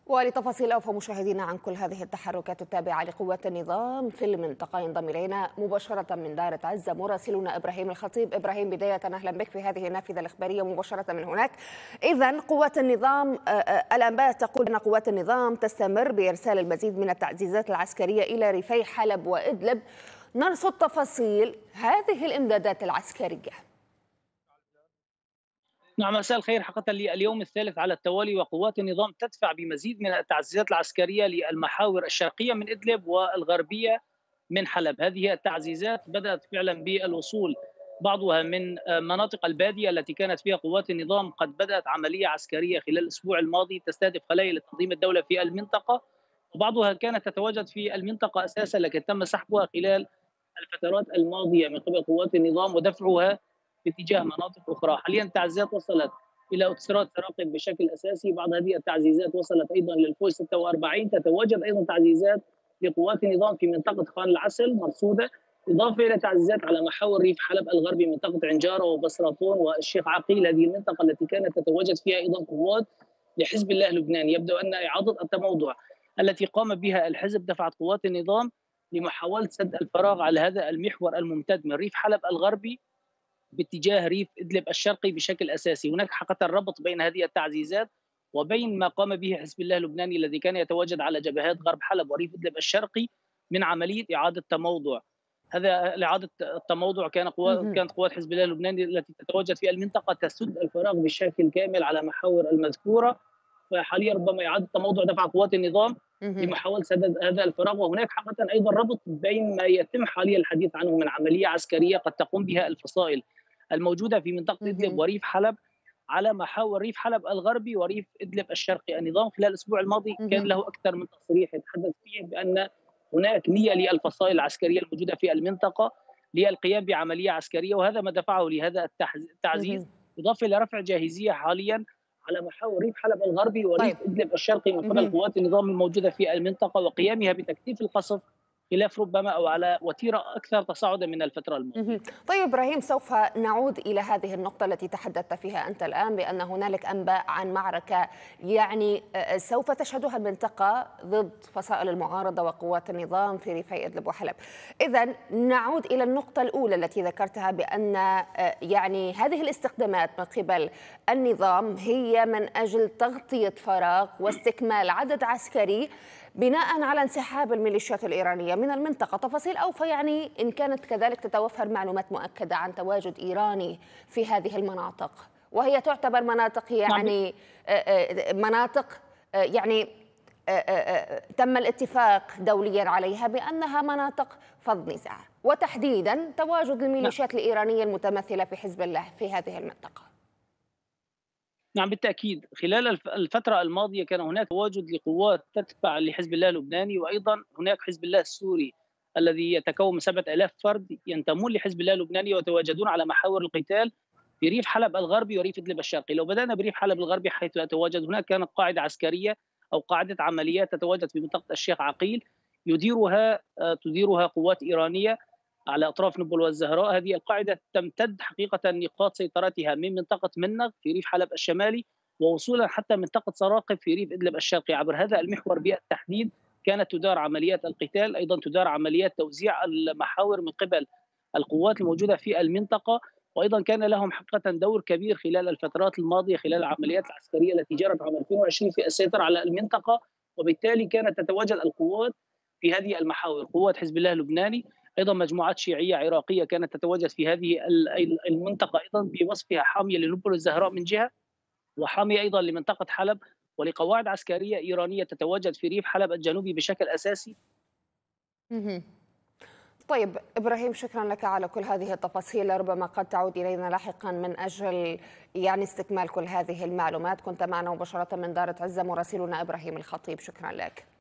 ولتفاصيل أوفى مشاهدينا عن كل هذه التحركات التابعة لقوات النظام في المنطقة، ينضم إلينا مباشرة من دار عزة مراسلنا إبراهيم الخطيب. إبراهيم، بداية أهلا بك في هذه النافذة الإخبارية مباشرة من هناك. إذن قوات النظام، الأنباء تقول أن قوات النظام تستمر بإرسال المزيد من التعزيزات العسكرية إلى ريفي حلب وإدلب. نرصد تفاصيل هذه الإمدادات العسكرية. نعم، مساء الخير. حقيقة اليوم الثالث على التوالي وقوات النظام تدفع بمزيد من التعزيزات العسكرية للمحاور الشرقية من إدلب والغربية من حلب. هذه التعزيزات بدأت فعلا بالوصول، بعضها من مناطق البادية التي كانت فيها قوات النظام قد بدأت عملية عسكرية خلال الأسبوع الماضي تستهدف خلايا لتنظيم الدولة في المنطقة، وبعضها كانت تتواجد في المنطقة أساسا لكن تم سحبها خلال الفترات الماضية من قبل قوات النظام ودفعها باتجاه مناطق أخرى. حاليا التعزيزات وصلت إلى أوتوستراد تراقب بشكل أساسي، بعض هذه التعزيزات وصلت أيضا للفوج 46، تتواجد أيضا تعزيزات لقوات النظام في منطقة خان العسل مرصودة، إضافة إلى تعزيزات على محاور ريف حلب الغربي، منطقة عنجارة وبصراتون والشيخ عقيل، هذه المنطقة التي كانت تتواجد فيها أيضا قوات لحزب الله لبنان. يبدو أن إعادة التموضع التي قام بها الحزب دفعت قوات النظام لمحاولة سد الفراغ على هذا المحور الممتد من ريف حلب الغربي باتجاه ريف إدلب الشرقي بشكل أساسي. هناك حقيقة الربط بين هذه التعزيزات وبين ما قام به حزب الله اللبناني الذي كان يتواجد على جبهات غرب حلب وريف إدلب الشرقي من عملية إعادة تموضع. هذا إعادة التموضع كانت قوات حزب الله اللبناني التي تتواجد في المنطقة تسد الفراغ بشكل كامل على محاور المذكورة، فحاليا ربما إعادة تموضع دفع قوات النظام لمحاولة سدد هذا الفراغ. وهناك حقيقة أيضا ربط بين ما يتم حاليا الحديث عنه من عملية عسكرية قد تقوم بها الفصائل الموجودة في منطقة إدلب وريف حلب على محاور ريف حلب الغربي وريف إدلب الشرقي. النظام خلال الأسبوع الماضي كان له أكثر من تصريح يتحدث فيه بأن هناك نية للفصائل العسكرية الموجودة في المنطقة للقيام بعملية عسكرية، وهذا ما دفعه لهذا التعزيز، إضافة إلى رفع جاهزية حاليا على محاور ريف حلب الغربي وريف طيب. إدلب الشرقي من قبل قوات النظام الموجودة في المنطقة وقيامها بتكثيف القصف خلاف ربما أو على وتيرة أكثر تصاعدا من الفترة الماضية. طيب إبراهيم، سوف نعود إلى هذه النقطة التي تحدثت فيها أنت الآن، بأن هنالك أنباء عن معركة سوف تشهدها المنطقة ضد فصائل المعارضة وقوات النظام في ريفي إدلب وحلب. إذن نعود إلى النقطة الأولى التي ذكرتها، بأن هذه الاستخدامات من قبل النظام هي من أجل تغطية فراغ واستكمال عدد عسكري بناء على انسحاب الميليشيات الإيرانية من المنطقة. تفاصيل أوفى إن كانت كذلك تتوفر معلومات مؤكدة عن تواجد إيراني في هذه المناطق، وهي تعتبر مناطق مناطق تم الاتفاق دوليا عليها بأنها مناطق فض نزاع، وتحديدا تواجد الميليشيات الإيرانية المتمثلة في حزب الله في هذه المنطقة. نعم بالتأكيد، خلال الفترة الماضية كان هناك تواجد لقوات تتبع لحزب الله اللبناني، وأيضا هناك حزب الله السوري الذي يتكون من 7000 فرد ينتمون لحزب الله اللبناني ويتواجدون على محاور القتال في ريف حلب الغربي وريف إدلب الشرقي. لو بدأنا بريف حلب الغربي حيث يتواجد هناك كانت قاعدة عسكرية أو قاعدة عمليات تتواجد في منطقة الشيخ عقيل تديرها قوات إيرانية على أطراف نبل والزهراء. هذه القاعدة تمتد حقيقة نقاط سيطرتها من منطقة منغ في ريف حلب الشمالي ووصولا حتى منطقة سراقب في ريف إدلب الشرقي. عبر هذا المحور بالتحديد كانت تدار عمليات القتال، أيضا تدار عمليات توزيع المحاور من قبل القوات الموجودة في المنطقة، وأيضا كان لهم حقيقة دور كبير خلال الفترات الماضية خلال العمليات العسكرية التي جرت عام 2020 في السيطرة على المنطقة. وبالتالي كانت تتواجد القوات في هذه المحاور، قوات حزب الله اللبناني، ايضا مجموعات شيعيه عراقيه كانت تتواجد في هذه المنطقه، ايضا بوصفها حاميه لنبل الزهراء من جهه وحاميه ايضا لمنطقه حلب، ولقواعد عسكريه ايرانيه تتواجد في ريف حلب الجنوبي بشكل اساسي. طيب إبراهيم، شكرا لك على كل هذه التفاصيل، ربما قد تعود إلينا لاحقا من أجل استكمال كل هذه المعلومات. كنت معنا مباشرة من دار عزة مراسلنا إبراهيم الخطيب، شكرا لك.